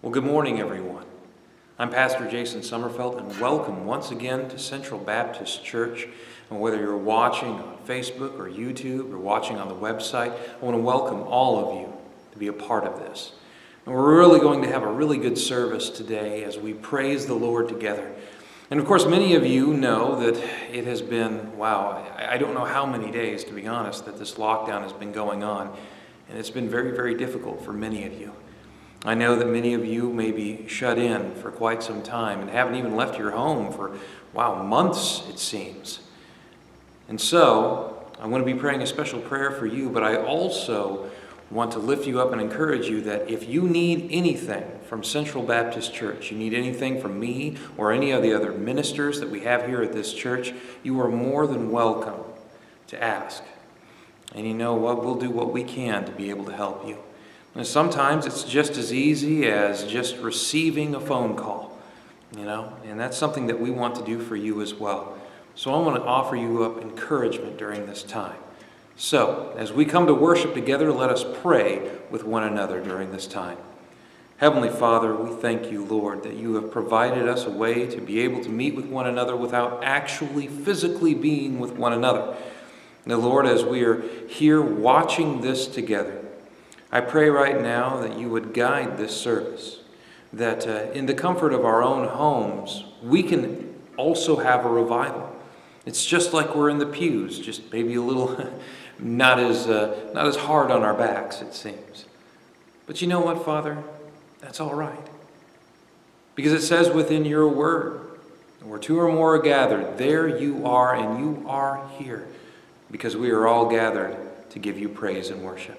Well, good morning, everyone. I'm Pastor Jason Sommerfeld, and welcome once again to Central Baptist Church. And whether you're watching on Facebook or YouTube or watching on the website, I want to welcome all of you to be a part of this. And we're really going to have a really good service today as we praise the Lord together. And of course, many of you know that it has been, wow, I don't know how many days, to be honest, that this lockdown has been going on. And it's been very, very difficult for many of you. I know that many of you may be shut in for quite some time and haven't even left your home for, wow, months it seems. And so, I want to be praying a special prayer for you, but I also want to lift you up and encourage you that if you need anything from Central Baptist Church, you need anything from me or any of the other ministers that we have here at this church, you are more than welcome to ask. And you know what? We'll do what we can to be able to help you. And sometimes it's just as easy as just receiving a phone call, and that's something that we want to do for you as well. So I want to offer you up encouragement during this time. So, as we come to worship together, let us pray with one another during this time. Heavenly Father, we thank you, Lord, that you have provided us a way to be able to meet with one another without actually physically being with one another. Now, Lord, as we are here watching this together, I pray right now that you would guide this service, that in the comfort of our own homes, we can also have a revival. It's just like we're in the pews, just maybe a little not as hard on our backs, it seems. But you know what, Father? That's all right. Because it says within your word, where two or more are gathered, there you are, and you are here, because we are all gathered to give you praise and worship.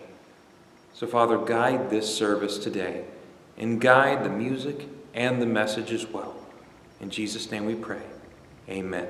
So, Father, guide this service today, and guide the music and the message as well. In Jesus' name we pray. Amen.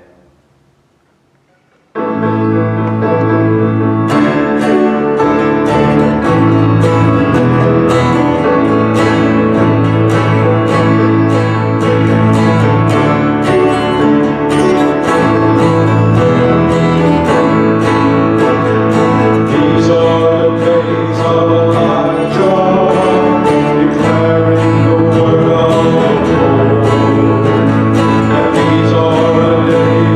These are the days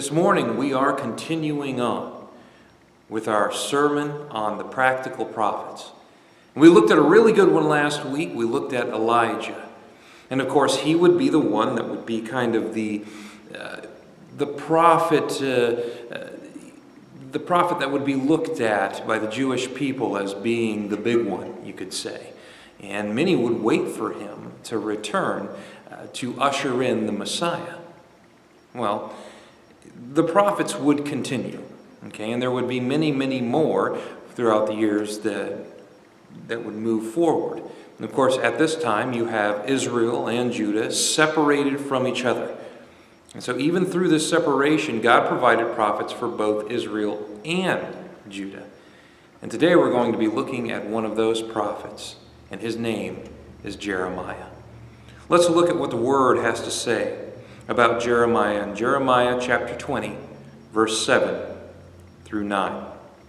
This morning we are continuing on with our sermon on the practical prophets. We looked at a really good one last week. We looked at Elijah. And of course, he would be the one that would be kind of the prophet that would be looked at by the Jewish people as being the big one, you could say. And many would wait for him to return to usher in the Messiah. Well, the prophets would continue, okay, and there would be many, many more throughout the years that would move forward. And of course, at this time, you have Israel and Judah separated from each other. And so even through this separation, God provided prophets for both Israel and Judah. And today we're going to be looking at one of those prophets, and his name is Jeremiah. Let's look at what the Word has to say about Jeremiah in Jeremiah chapter 20, verse 7 through 9.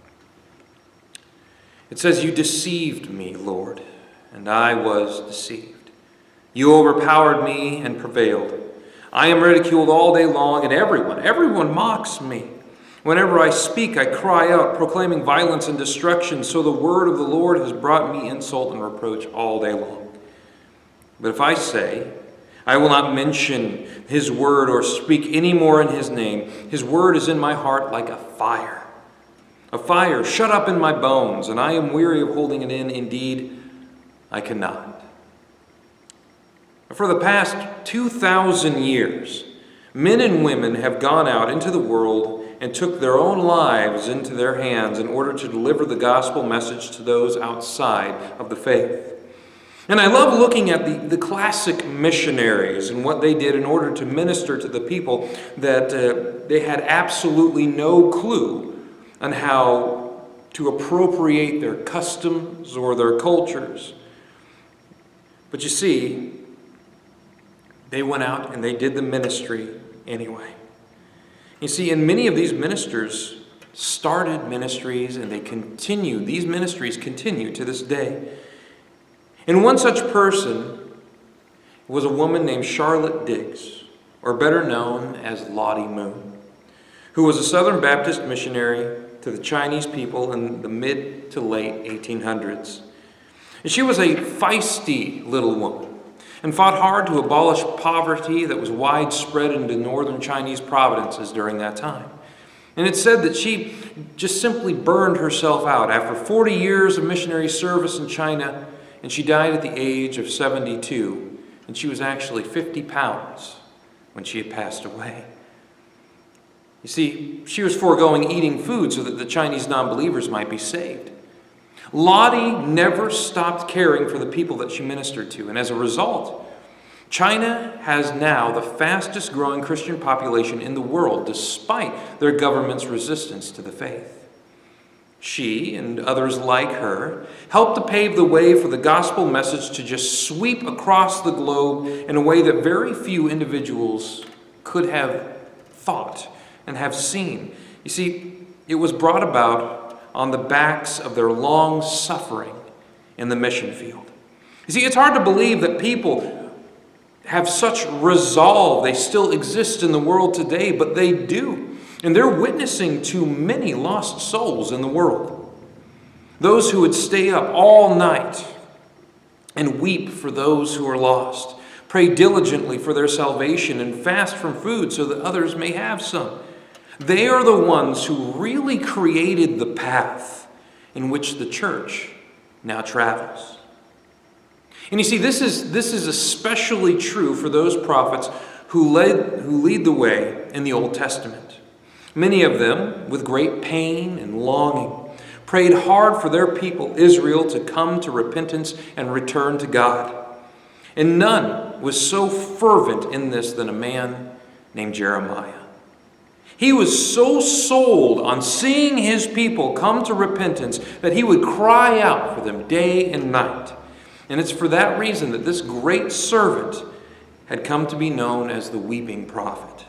It says, "You deceived me, Lord, and I was deceived. You overpowered me and prevailed. I am ridiculed all day long, and everyone mocks me. Whenever I speak, I cry out, proclaiming violence and destruction. So the word of the Lord has brought me insult and reproach all day long. But if I say, I will not mention his word or speak any more in his name, his word is in my heart like a fire shut up in my bones, and I am weary of holding it in. Indeed, I cannot." For the past 2,000 years, men and women have gone out into the world and took their own lives into their hands in order to deliver the gospel message to those outside of the faith. And I love looking at the classic missionaries and what they did in order to minister to the people that they had absolutely no clue on how to appropriate their customs or their cultures. But you see, they went out and they did the ministry anyway. You see, and many of these ministers started ministries, and these ministries continue to this day. And one such person was a woman named Charlotte Diggs, or better known as Lottie Moon, who was a Southern Baptist missionary to the Chinese people in the mid to late 1800s. And she was a feisty little woman and fought hard to abolish poverty that was widespread in the northern Chinese provinces during that time. And it's said that she just simply burned herself out after 40 years of missionary service in China, and she died at the age of 72, and she was actually 50 pounds when she had passed away. You see, she was foregoing eating food so that the Chinese non-believers might be saved. Lottie never stopped caring for the people that she ministered to, and as a result, China has now the fastest growing Christian population in the world, despite their government's resistance to the faith. She, and others like her, helped to pave the way for the gospel message to just sweep across the globe in a way that very few individuals could have thought and have seen. You see, it was brought about on the backs of their long suffering in the mission field. You see, it's hard to believe that people have such resolve. They still exist in the world today, but they do. And they're witnessing to many lost souls in the world. Those who would stay up all night and weep for those who are lost, pray diligently for their salvation, and fast from food so that others may have some. They are the ones who really created the path in which the church now travels. And you see, this is especially true for those prophets who lead the way in the Old Testament. Many of them, with great pain and longing, prayed hard for their people, Israel, to come to repentance and return to God. And none was so fervent in this than a man named Jeremiah. He was so sold on seeing his people come to repentance that he would cry out for them day and night. And it's for that reason that this great servant had come to be known as the weeping prophet.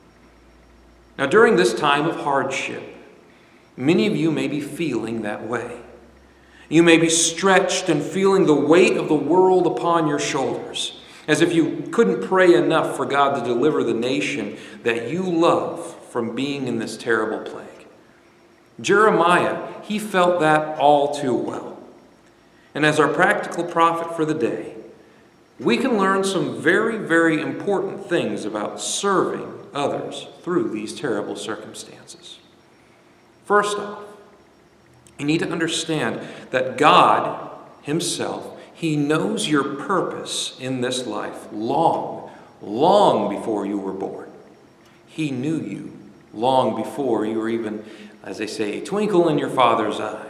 Now, during this time of hardship, many of you may be feeling that way. You may be stretched and feeling the weight of the world upon your shoulders, as if you couldn't pray enough for God to deliver the nation that you love from being in this terrible plague. Jeremiah, he felt that all too well. And as our practical prophet for the day, we can learn some very, very important things about serving others through these terrible circumstances. First off, you need to understand that God himself, he knows your purpose in this life long, long before you were born. He knew you long before you were even, as they say, a twinkle in your father's eye.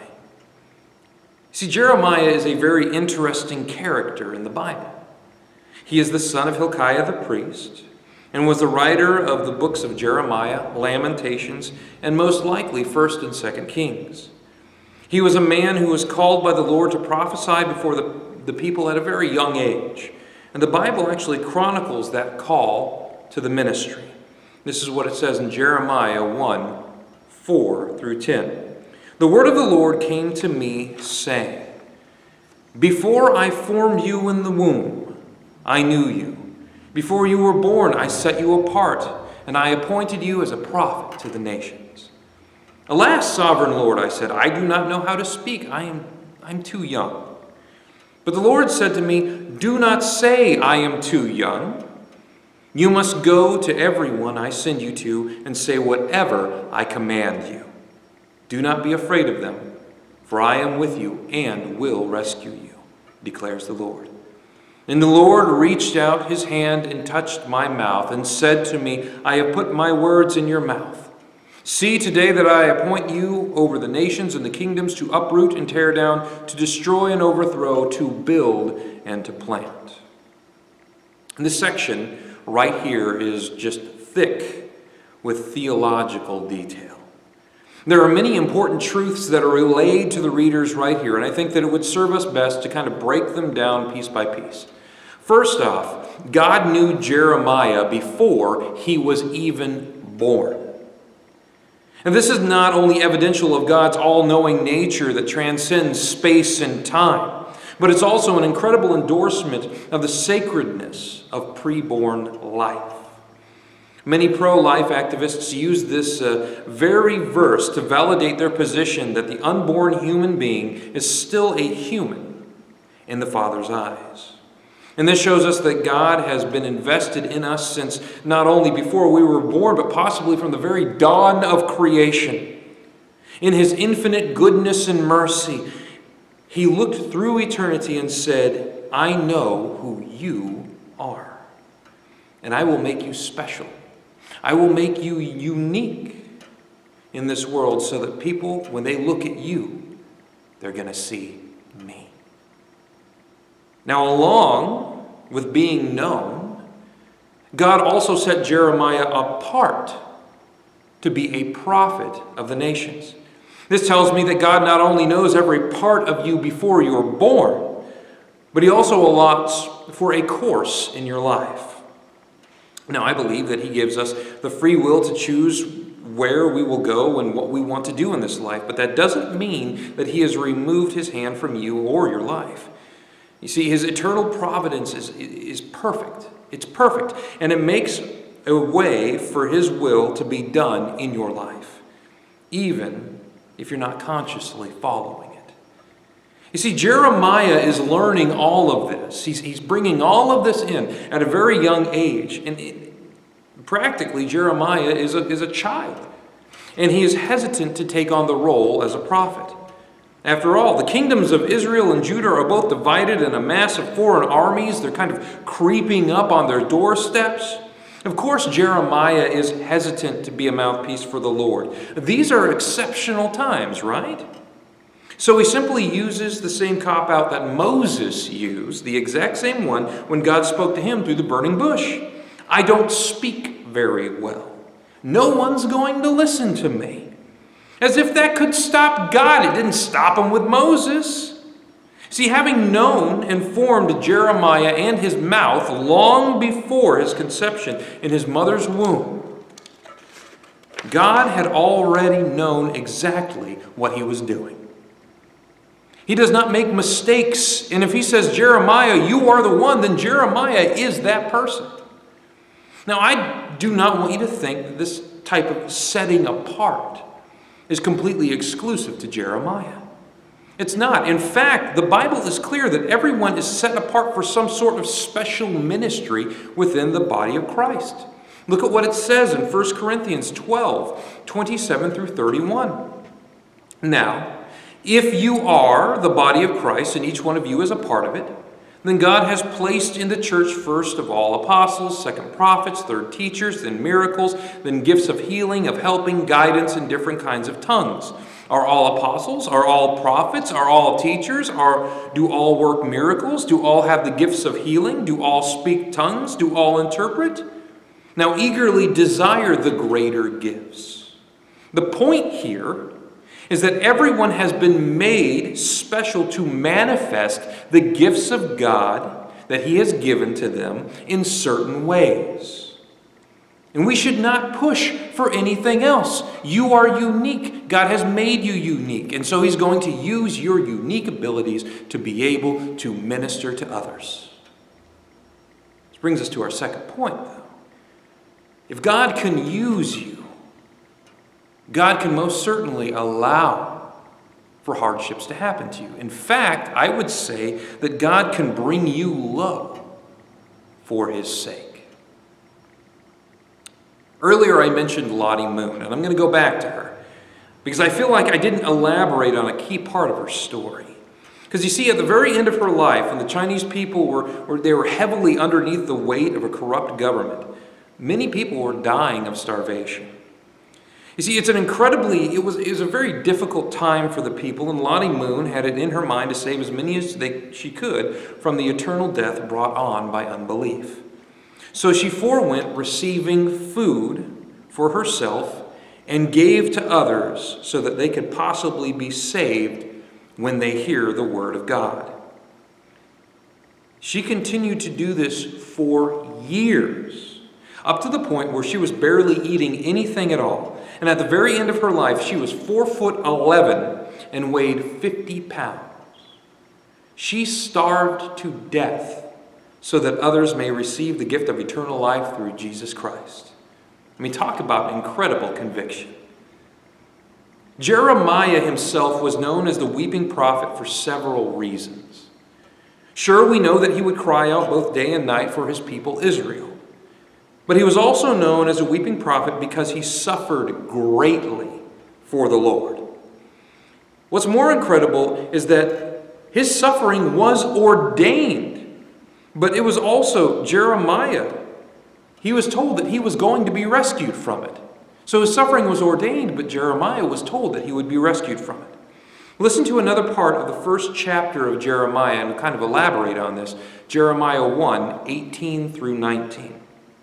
See, Jeremiah is a very interesting character in the Bible. He is the son of Hilkiah the priest and was the writer of the books of Jeremiah, Lamentations, and most likely 1st and 2nd Kings. He was a man who was called by the Lord to prophesy before the people at a very young age. And the Bible actually chronicles that call to the ministry. This is what it says in Jeremiah 1, 4 through 10. The word of the Lord came to me, saying, Before I formed you in the womb, I knew you. Before you were born, I set you apart, and I appointed you as a prophet to the nations. Alas, sovereign Lord, I said, I do not know how to speak. I'm too young. But the Lord said to me, Do not say, I am too young. You must go to everyone I send you to and say whatever I command you. Do not be afraid of them, for I am with you and will rescue you, declares the Lord. And the Lord reached out his hand and touched my mouth and said to me, I have put my words in your mouth. See today that I appoint you over the nations and the kingdoms to uproot and tear down, to destroy and overthrow, to build and to plant. And this section right here is just thick with theological detail. There are many important truths that are relayed to the readers right here, and I think that it would serve us best to kind of break them down piece by piece. First off, God knew Jeremiah before he was even born. And this is not only evidential of God's all-knowing nature that transcends space and time, but it's also an incredible endorsement of the sacredness of preborn life. Many pro-life activists use this very verse to validate their position that the unborn human being is still a human in the Father's eyes. And this shows us that God has been invested in us since not only before we were born, but possibly from the very dawn of creation. In his infinite goodness and mercy, he looked through eternity and said, I know who you are, and I will make you special. I will make you unique in this world so that people, when they look at you, they're going to see me. Now, along with being known, God also set Jeremiah apart to be a prophet of the nations. This tells me that God not only knows every part of you before you are born, but he also allots for a course in your life. Now, I believe that he gives us the free will to choose where we will go and what we want to do in this life, but that doesn't mean that he has removed his hand from you or your life. You see, his eternal providence is perfect. It's perfect, and it makes a way for his will to be done in your life, even if you're not consciously following it. You see, Jeremiah is learning all of this. He's bringing all of this in at a very young age. And practically, Jeremiah is a child. And he is hesitant to take on the role as a prophet. After all, the kingdoms of Israel and Judah are both divided in a mass of foreign armies. They're kind of creeping up on their doorsteps. Of course, Jeremiah is hesitant to be a mouthpiece for the Lord. These are exceptional times, right? So he simply uses the same cop-out that Moses used, the exact same one, when God spoke to him through the burning bush. I don't speak very well. No one's going to listen to me. As if that could stop God. It didn't stop him with Moses. See, having known and formed Jeremiah and his mouth long before his conception in his mother's womb, God had already known exactly what he was doing. He does not make mistakes. And if he says, Jeremiah, you are the one, then Jeremiah is that person. Now, I do not want you to think that this type of setting apart is completely exclusive to Jeremiah. It's not. In fact, the Bible is clear that everyone is set apart for some sort of special ministry within the body of Christ. Look at what it says in 1 Corinthians 12, 27 through 31. Now, if you are the body of Christ and each one of you is a part of it, then God has placed in the church first of all apostles, second prophets, third teachers, then miracles, then gifts of healing, of helping, guidance, and different kinds of tongues. Are all apostles? Are all prophets? Are all teachers? Do all work miracles? Do all have the gifts of healing? Do all speak tongues? Do all interpret? Now eagerly desire the greater gifts. The point here is that everyone has been made special to manifest the gifts of God that He has given to them in certain ways. And we should not push for anything else. You are unique. God has made you unique. And so He's going to use your unique abilities to be able to minister to others. This brings us to our second point, though. If God can use you, God can most certainly allow for hardships to happen to you. In fact, I would say that God can bring you low for His sake. Earlier I mentioned Lottie Moon, and I'm going to go back to her because I feel like I didn't elaborate on a key part of her story. Because you see, at the very end of her life, when the Chinese people were heavily underneath the weight of a corrupt government, many people were dying of starvation. You see, it was a very difficult time for the people, and Lottie Moon had it in her mind to save as many as she could from the eternal death brought on by unbelief. So she forewent receiving food for herself and gave to others so that they could possibly be saved when they hear the word of God. She continued to do this for years, up to the point where she was barely eating anything at all. And at the very end of her life, she was 4'11" and weighed 50 pounds. She starved to death so that others may receive the gift of eternal life through Jesus Christ. I mean, talk about incredible conviction. Jeremiah himself was known as the weeping prophet for several reasons. Sure, we know that he would cry out both day and night for his people Israel. But he was also known as a weeping prophet because he suffered greatly for the Lord. What's more incredible is that his suffering was ordained. But it was also Jeremiah. He was told that he was going to be rescued from it. So his suffering was ordained, but Jeremiah was told that he would be rescued from it. Listen to another part of the first chapter of Jeremiah, and we'll kind of elaborate on this. Jeremiah 1, 18 through 19.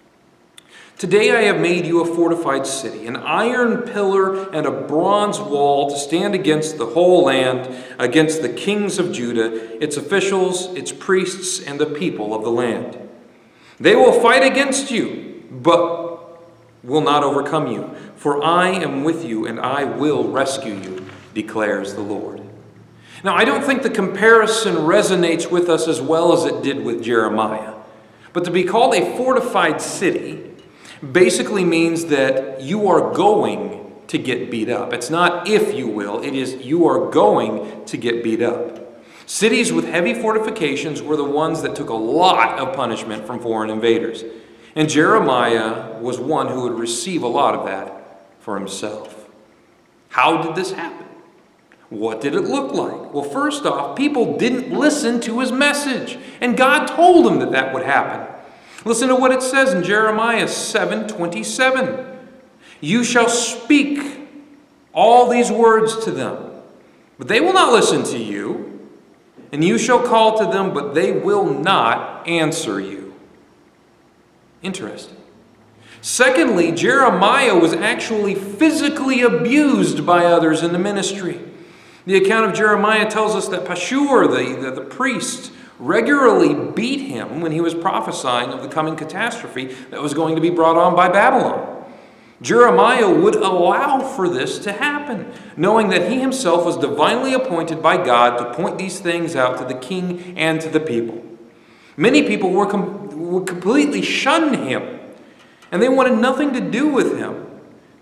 Today I have made you a fortified city, an iron pillar and a bronze wall to stand against the whole land, against the kings of Judah, its officials, its priests, and the people of the land. They will fight against you, but will not overcome you, for I am with you and I will rescue you, declares the Lord. Now, I don't think the comparison resonates with us as well as it did with Jeremiah. But to be called a fortified city basically means that you are going to get beat up. It's not if you will, it is you are going to get beat up. Cities with heavy fortifications were the ones that took a lot of punishment from foreign invaders. And Jeremiah was one who would receive a lot of that for himself. How did this happen? What did it look like? Well, first off, people didn't listen to his message. And God told them that that would happen. Listen to what it says in Jeremiah 7:27. You shall speak all these words to them, but they will not listen to you. And you shall call to them, but they will not answer you. Interesting. Secondly, Jeremiah was actually physically abused by others in the ministry. The account of Jeremiah tells us that Pashur, the priest, regularly beat him when he was prophesying of the coming catastrophe that was going to be brought on by Babylon. Jeremiah would allow for this to happen, knowing that he himself was divinely appointed by God to point these things out to the king and to the people. Many people would completely shun him, and they wanted nothing to do with him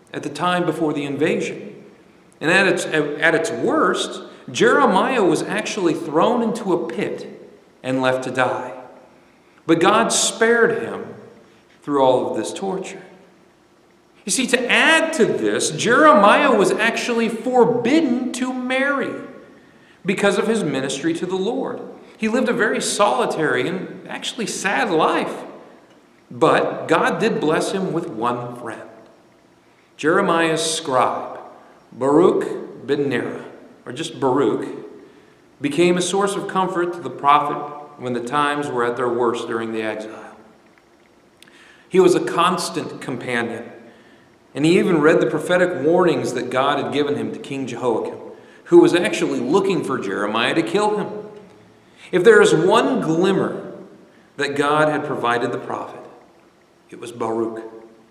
at the time before the invasion. And at its worst, Jeremiah was actually thrown into a pit and left to die. But God spared him through all of this torture. You see, to add to this, Jeremiah was actually forbidden to marry because of his ministry to the Lord. He lived a very solitary and actually sad life. But God did bless him with one friend. Jeremiah's scribe, Baruch ben Neriah, or just Baruch, became a source of comfort to the prophet when the times were at their worst during the exile. He was a constant companion, and he even read the prophetic warnings that God had given him to King Jehoiakim, who was actually looking for Jeremiah to kill him. If there is one glimmer that God had provided the prophet, it was Baruch.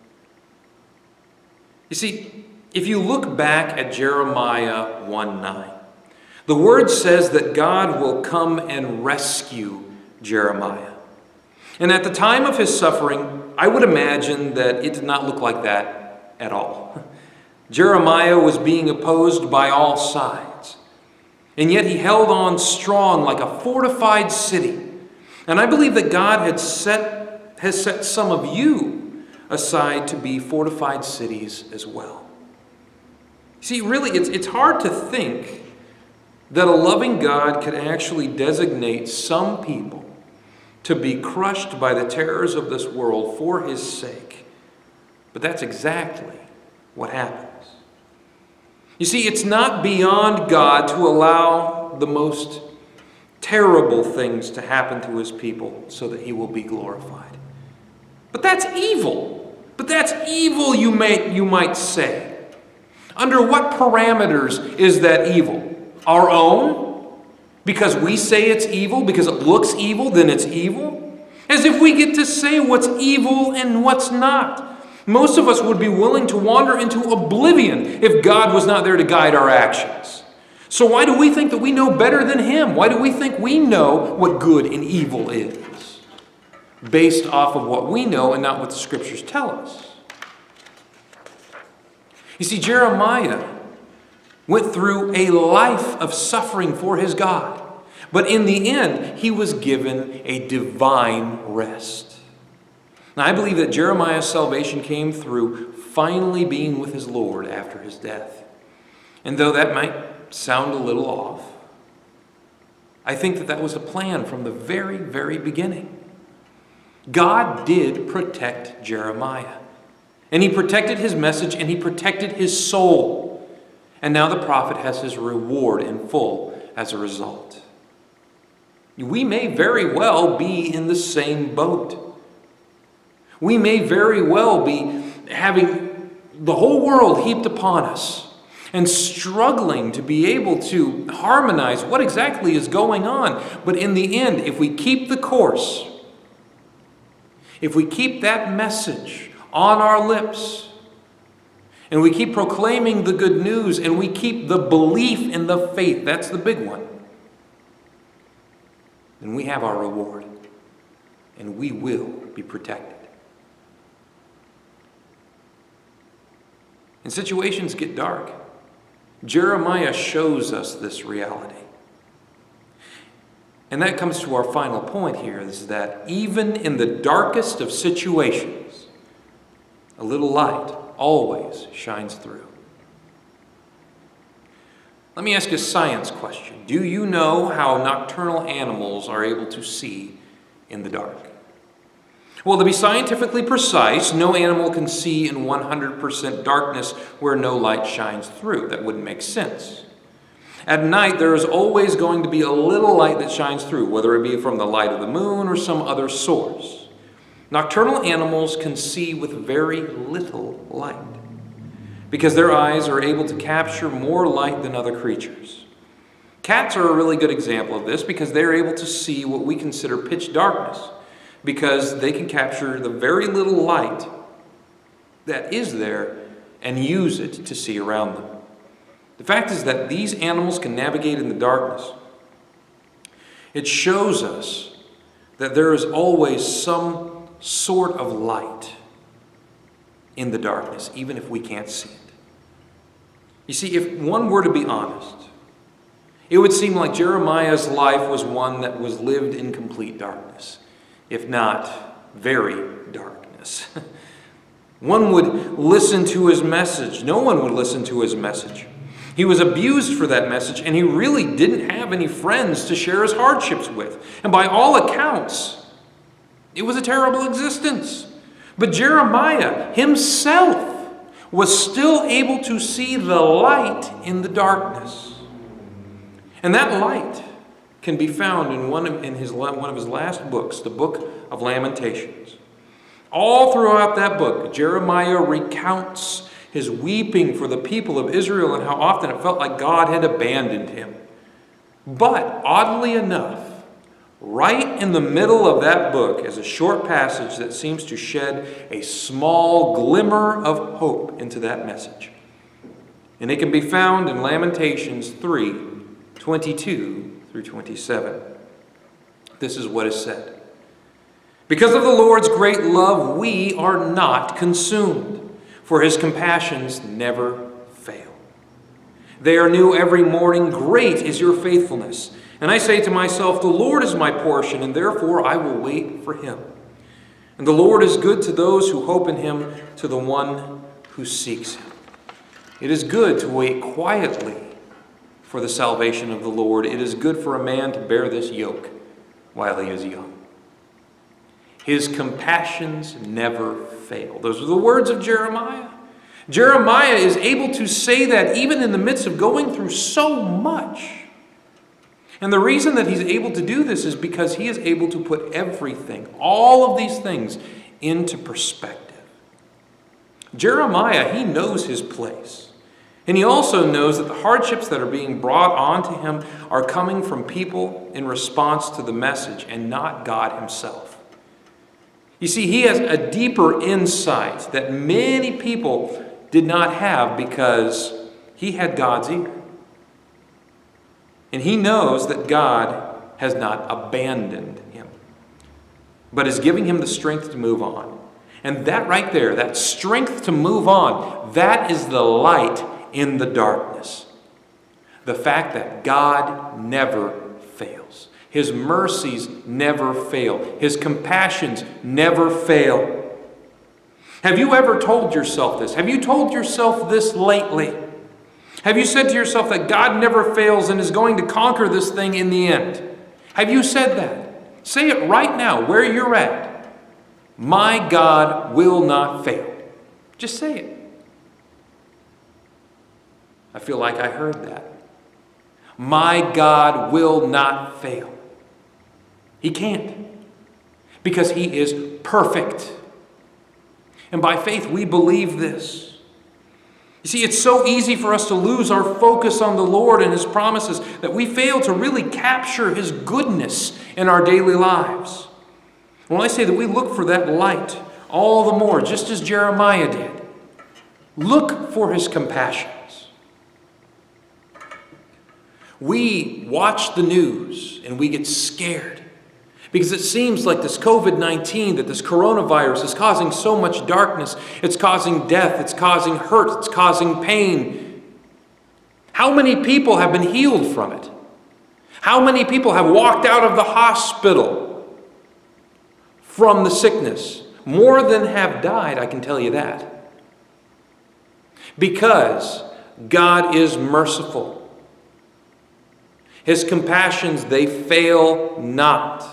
You see, if you look back at Jeremiah 1:9, the word says that God will come and rescue Jeremiah. And at the time of his suffering, I would imagine that it did not look like that at all. Jeremiah was being opposed by all sides. And yet he held on strong like a fortified city. And I believe that God has set some of you aside to be fortified cities as well. See, really, it's hard to think that a loving God could actually designate some people to be crushed by the terrors of this world for his sake. But that's exactly what happens. You see, it's not beyond God to allow the most terrible things to happen to his people so that he will be glorified. But that's evil. But that's evil, you might say. Under what parameters is that evil? Our own? Because we say it's evil, because it looks evil, then it's evil? As if we get to say what's evil and what's not. Most of us would be willing to wander into oblivion if God was not there to guide our actions. So why do we think that we know better than him? Why do we think we know what good and evil is? Based off of what we know and not what the scriptures tell us. You see, Jeremiah went through a life of suffering for his God. But in the end, he was given a divine rest. Now, I believe that Jeremiah's salvation came through finally being with his Lord after his death. And though that might sound a little off, I think that that was the plan from the very, very beginning. God did protect Jeremiah. And he protected his message and he protected his soul. And now the prophet has his reward in full as a result. We may very well be in the same boat. We may very well be having the whole world heaped upon us and struggling to be able to harmonize what exactly is going on. But in the end, if we keep the course, if we keep that message on our lips, and we keep proclaiming the good news, and we keep the belief in the faith, that's the big one, then we have our reward, and we will be protected. And situations get dark. Jeremiah shows us this reality. And that comes to our final point here, is that even in the darkest of situations, a little light always shines through. Let me ask you a science question. Do you know how nocturnal animals are able to see in the dark? Well, to be scientifically precise, no animal can see in 100% darkness where no light shines through. That wouldn't make sense. At night, there is always going to be a little light that shines through, whether it be from the light of the moon or some other source. Nocturnal animals can see with very little light because their eyes are able to capture more light than other creatures. Cats are a really good example of this because they're able to see what we consider pitch darkness because they can capture the very little light that is there and use it to see around them. The fact is that these animals can navigate in the darkness. It shows us that there is always some sort of light in the darkness, even if we can't see it. You see, if one were to be honest, it would seem like Jeremiah's life was one that was lived in complete darkness, if not very darkness. One would listen to his message. No one would listen to his message. He was abused for that message, and he really didn't have any friends to share his hardships with. And by all accounts, it was a terrible existence. But Jeremiah himself was still able to see the light in the darkness. And that light can be found in one of his last books, the book of Lamentations. All throughout that book, Jeremiah recounts his weeping for the people of Israel and how often it felt like God had abandoned him. But oddly enough, right in the middle of that book is a short passage that seems to shed a small glimmer of hope into that message. And it can be found in Lamentations 3:22 through 27. This is what is said. Because of the Lord's great love, we are not consumed, for his compassions never fail. They are new every morning. Great is your faithfulness. And I say to myself, the Lord is my portion, and therefore I will wait for him. And the Lord is good to those who hope in him, to the one who seeks him. It is good to wait quietly for the salvation of the Lord. It is good for a man to bear this yoke while he is young. His compassions never fail. Those are the words of Jeremiah. Jeremiah is able to say that even in the midst of going through so much. And the reason that he's able to do this is because he is able to put everything, all of these things, into perspective. Jeremiah, he knows his place. And he also knows that the hardships that are being brought onto him are coming from people in response to the message and not God himself. You see, he has a deeper insight that many people did not have because he had God's ear. And he knows that God has not abandoned him, but is giving him the strength to move on. And that right there, that strength to move on, that is the light in the darkness. The fact that God never fails. His mercies never fail. His compassions never fail. Have you ever told yourself this? Have you told yourself this lately? Have you said to yourself that God never fails and is going to conquer this thing in the end? Have you said that? Say it right now, where you're at. My God will not fail. Just say it. I feel like I heard that. My God will not fail. He can't, because he is perfect. And by faith, we believe this. You see, it's so easy for us to lose our focus on the Lord and his promises that we fail to really capture his goodness in our daily lives. When I say that we look for that light all the more, just as Jeremiah did, look for his compassions. We watch the news and we get scared because it seems like this COVID-19, that this coronavirus is causing so much darkness. It's causing death. It's causing hurt. It's causing pain. How many people have been healed from it? How many people have walked out of the hospital from the sickness? More than have died, I can tell you that. Because God is merciful. His compassions, they fail not.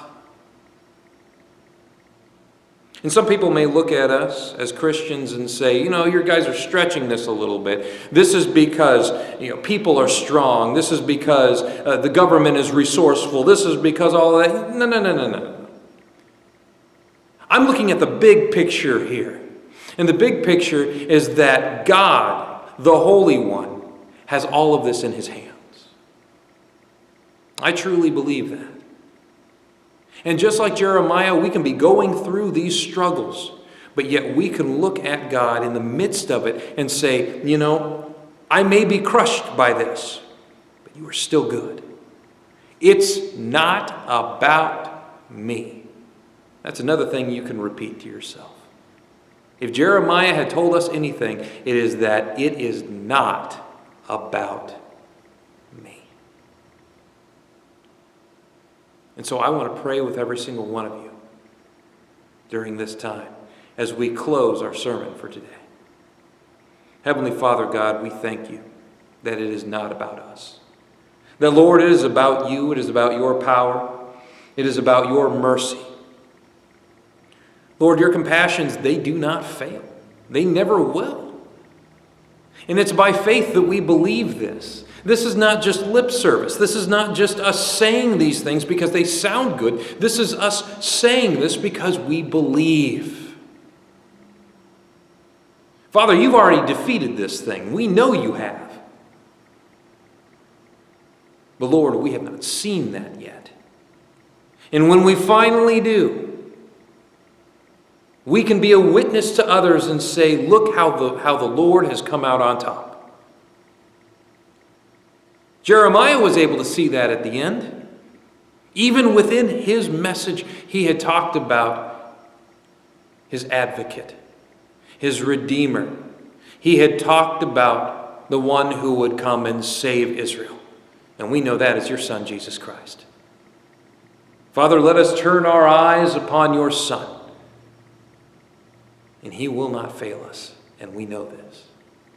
And some people may look at us as Christians and say, you know, you guys are stretching this a little bit. This is because, people are strong. This is because the government is resourceful. This is because all that. No. I'm looking at the big picture here. And the big picture is that God, the Holy One, has all of this in his hands. I truly believe that. And just like Jeremiah, we can be going through these struggles, but yet we can look at God in the midst of it and say, I may be crushed by this, but you are still good. It's not about me. That's another thing you can repeat to yourself. If Jeremiah had told us anything, it is that it is not about me. And so I want to pray with every single one of you during this time as we close our sermon for today. Heavenly Father God, we thank you that it is not about us. That, Lord, it is about you. It is about your power. It is about your mercy. Lord, your compassions, they do not fail. They never will. And it's by faith that we believe this. This is not just lip service. This is not just us saying these things because they sound good. This is us saying this because we believe. Father, you've already defeated this thing. We know you have. But Lord, we have not seen that yet. And when we finally do, we can be a witness to others and say, look how the Lord has come out on top. Jeremiah was able to see that at the end. Even within his message, he had talked about his advocate, his redeemer. He had talked about the one who would come and save Israel. And we know that is your Son, Jesus Christ. Father, let us turn our eyes upon your Son. And he will not fail us, and we know this.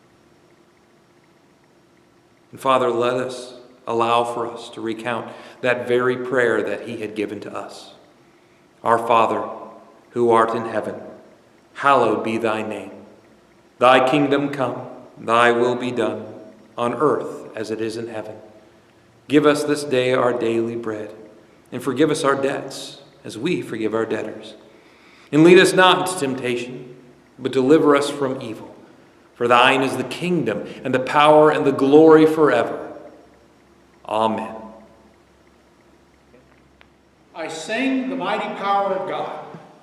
And Father, let us allow for us to recount that very prayer that he had given to us. Our Father, who art in heaven, hallowed be thy name. Thy kingdom come, thy will be done, on earth as it is in heaven. Give us this day our daily bread, and forgive us our debts, as we forgive our debtors. And lead us not into temptation, but deliver us from evil. For thine is the kingdom, and the power, and the glory forever. Amen. I sing the mighty power of God.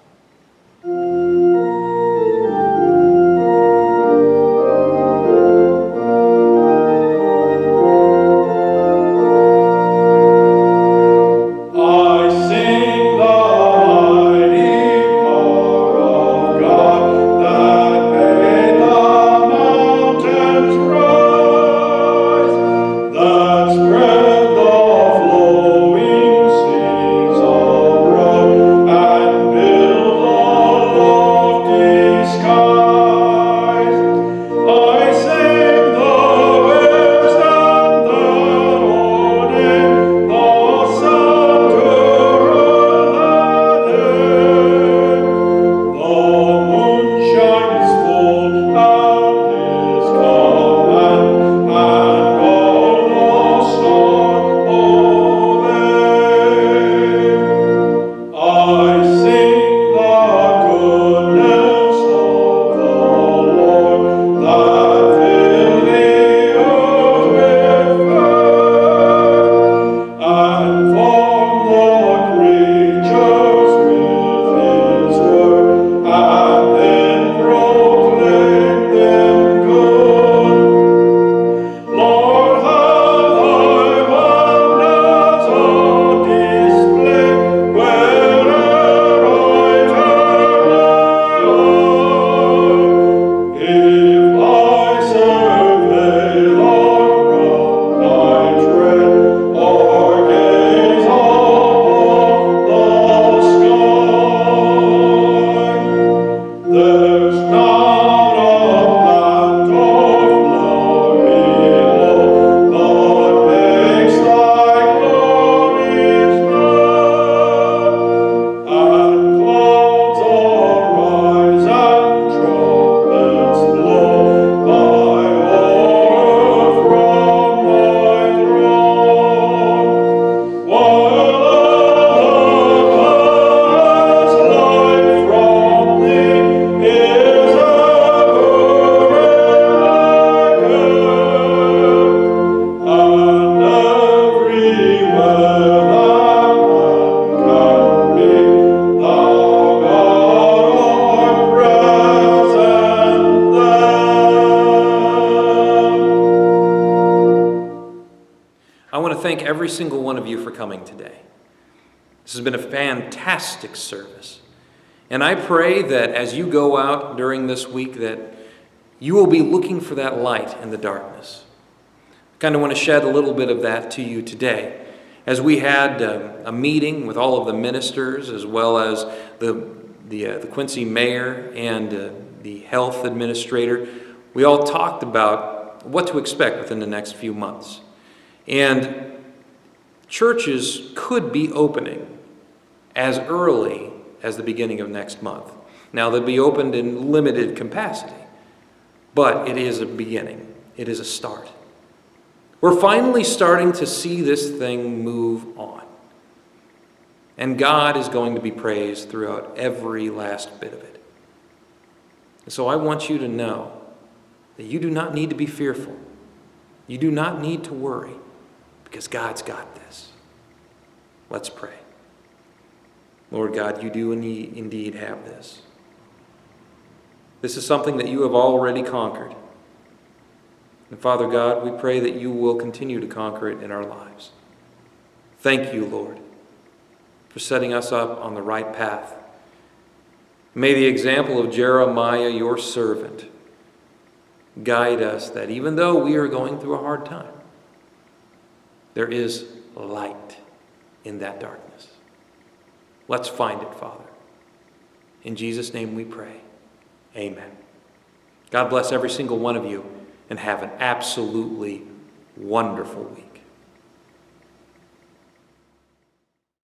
Every single one of you for coming today. This has been a fantastic service. And I pray that as you go out during this week that you will be looking for that light in the darkness. I kind of want to shed a little bit of that to you today. As we had a meeting with all of the ministers as well as the Quincy mayor and the health administrator, we all talked about what to expect within the next few months. And churches could be opening as early as the beginning of next month. Now, they'll be opened in limited capacity, but it is a beginning. It is a start. We're finally starting to see this thing move on. And God is going to be praised throughout every last bit of it. And so I want you to know that you do not need to be fearful. You do not need to worry, because God's got this. Let's pray. Lord God, you do indeed have this. This is something that you have already conquered. And Father God, we pray that you will continue to conquer it in our lives. Thank you, Lord, for setting us up on the right path. May the example of Jeremiah, your servant, guide us that even though we are going through a hard time, there is light in that darkness. Let's find it, Father. In Jesus' name we pray. Amen. God bless every single one of you, and have an absolutely wonderful week.